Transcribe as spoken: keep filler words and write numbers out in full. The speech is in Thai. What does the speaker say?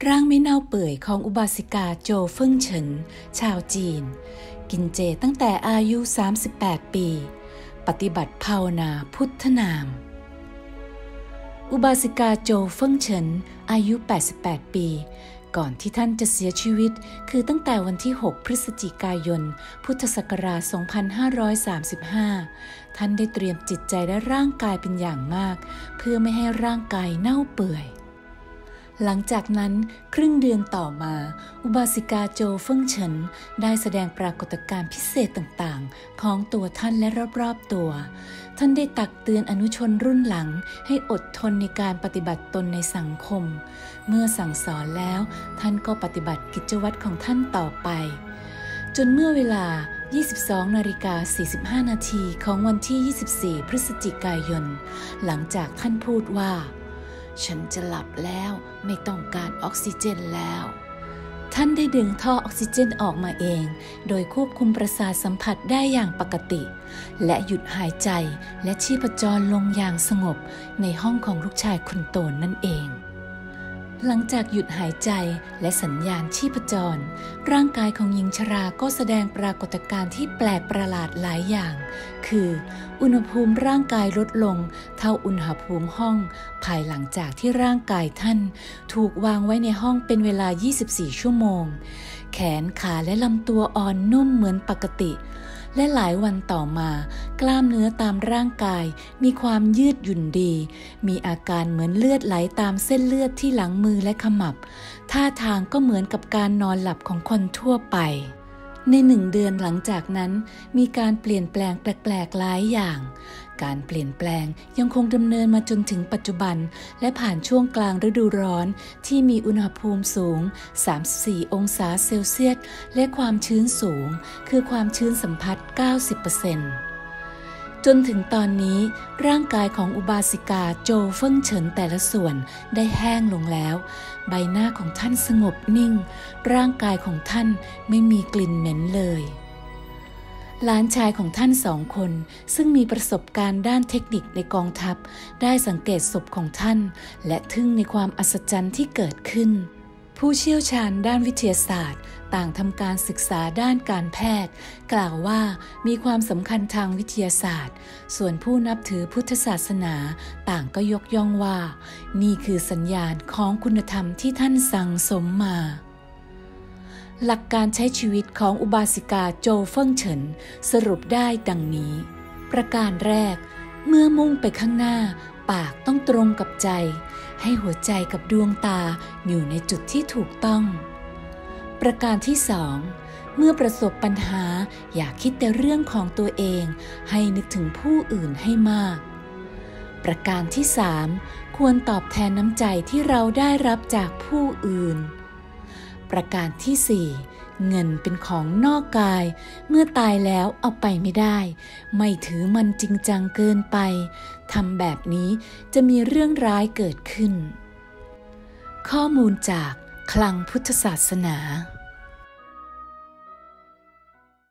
ร่างไม่เน่าเปื่อยของอุบาสิกาโจเฟิ่งเฉินชาวจีนกินเจตั้งแต่อายุสามสิบแปดปีปฏิบัติภาวนาพุทธนามอุบาสิกาโจเฟิ่งเฉินอายุแปดสิบแปดปีก่อนที่ท่านจะเสียชีวิตคือตั้งแต่วันที่หกพฤศจิกายนพุทธศักราชสองพันห้าร้อยสามสิบห้าท่านได้เตรียมจิตใจและร่างกายเป็นอย่างมากเพื่อไม่ให้ร่างกายเน่าเปื่อยหลังจากนั้นครึ่งเดือนต่อมาอุบาสิกาโจเฟิ่งเฉินได้แสดงปรากฏการณ์พิเศษต่างๆของตัวท่านและรอบๆตัวท่านได้ตักเตือนอนุชนรุ่นหลังให้อดทนในการปฏิบัติตนในสังคมเมื่อสั่งสอนแล้วท่านก็ปฏิบัติกิจวัตรของท่านต่อไปจนเมื่อเวลา ยี่สิบสองนาฬิกาสี่สิบห้านาทีของวันที่ยี่สิบสี่พฤศจิกายนหลังจากท่านพูดว่าฉันจะหลับแล้วไม่ต้องการออกซิเจนแล้วท่านได้ดึงท่อออกซิเจนออกมาเองโดยควบคุมประสาทสัมผัสได้อย่างปกติและหยุดหายใจและชีพจรลงอย่างสงบในห้องของลูกชายคนโตนั่นเองหลังจากหยุดหายใจและสัญญาณชีพจรร่างกายของหญิงชราก็แสดงปรากฏการณ์ที่แปลกประหลาดหลายอย่างคืออุณหภูมิร่างกายลดลงเท่าอุณหภูมิห้องภายหลังจากที่ร่างกายท่านถูกวางไว้ในห้องเป็นเวลายี่สิบสี่ชั่วโมงแขนขาและลำตัวอ่อนนุ่มเหมือนปกติและหลายวันต่อมากล้ามเนื้อตามร่างกายมีความยืดหยุ่นดีมีอาการเหมือนเลือดไหลตามเส้นเลือดที่หลังมือและขมับท่าทางก็เหมือนกับการนอนหลับของคนทั่วไปในหนึ่งเดือนหลังจากนั้นมีการเปลี่ยนแปลงแปลกๆหลายอย่างการเปลี่ยนแปลงยังคงดำเนินมาจนถึงปัจจุบันและผ่านช่วงกลางฤดูร้อนที่มีอุณหภูมิสูงสามสิบสี่องศาเซลเซียสและความชื้นสูงคือความชื้นสัมผัส เก้าสิบเปอร์เซ็นต์ จนถึงตอนนี้ร่างกายของอุบาสิกาโจเฟิ่งเฉินแต่ละส่วนได้แห้งลงแล้วใบหน้าของท่านสงบนิ่งร่างกายของท่านไม่มีกลิ่นเหม็นเลยหลานชายของท่านสองคนซึ่งมีประสบการณ์ด้านเทคนิคในกองทัพได้สังเกตศพของท่านและทึ่งในความอัศจรรย์ที่เกิดขึ้นผู้เชี่ยวชาญด้านวิทยาศาสตร์ต่างทำการศึกษาด้านการแพทย์กล่าวว่ามีความสำคัญทางวิทยาศาสตร์ส่วนผู้นับถือพุทธศาสนาต่างก็ยกย่องว่านี่คือสัญญาณของคุณธรรมที่ท่านสั่งสมมาหลักการใช้ชีวิตของอุบาสิกาโจเฟิ่งเฉินสรุปได้ดังนี้ประการแรกเมื่อมุ่งไปข้างหน้าปากต้องตรงกับใจให้หัวใจกับดวงตาอยู่ในจุดที่ถูกต้องประการที่สองเมื่อประสบปัญหาอย่าคิดแต่เรื่องของตัวเองให้นึกถึงผู้อื่นให้มากประการที่สามควรตอบแทนน้ำใจที่เราได้รับจากผู้อื่นประการที่สี่เงินเป็นของนอกกายเมื่อตายแล้วเอาไปไม่ได้ไม่ถือมันจริงจังเกินไปทำแบบนี้จะมีเรื่องร้ายเกิดขึ้นข้อมูลจากคลังพุทธศาสนา